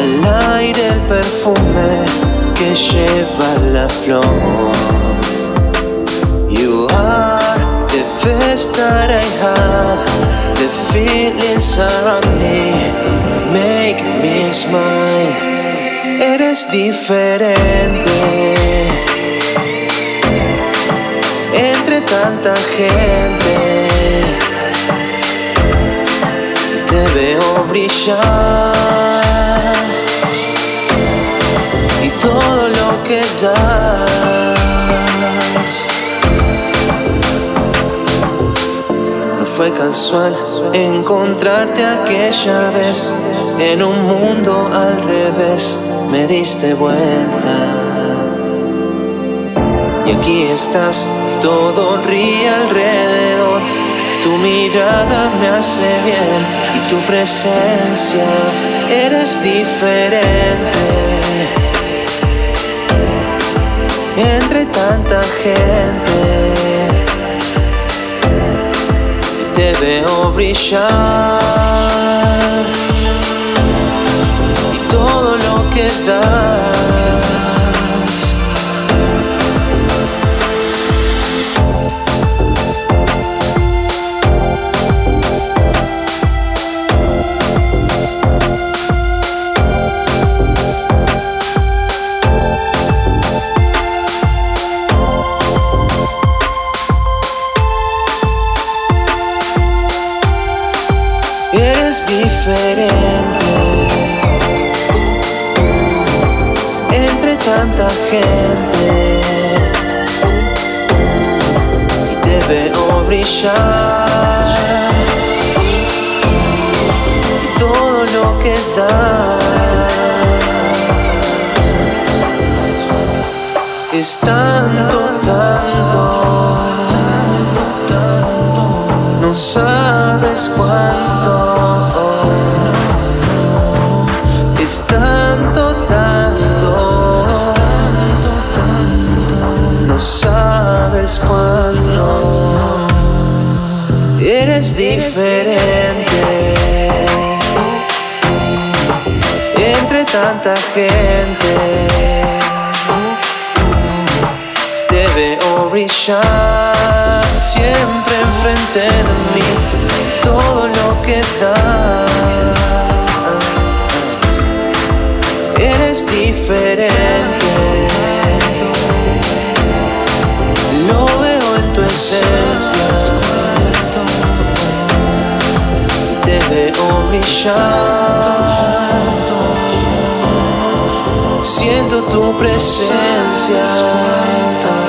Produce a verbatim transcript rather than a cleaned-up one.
al aire el perfume que lleva la flor. You are the best that I have. The feelings around me make me smile. Eres diferente entre tanta gente. Te veo brillar y todo lo que das. No fue casual encontrarte aquella vez en un mundo al revés. Me diste vuelta y aquí estás, todo ríe alrededor. Tu mirada me hace bien y tu presencia. Eres diferente entre tanta gente. Te veo brillar y todo lo que das. Eres diferente entre tanta gente y te veo brillar y todo lo que das es tanto, tanto, tanto, tanto, no sabes cuánto. Es tanto, tanto, es tanto, tanto, no sabes cuándo. Eres diferente entre tanta gente. Te veo brillar siempre enfrente de mí. Todo lo que das. Eres diferente, lo veo en tu esencia y te veo brillar. Siento tu presencia.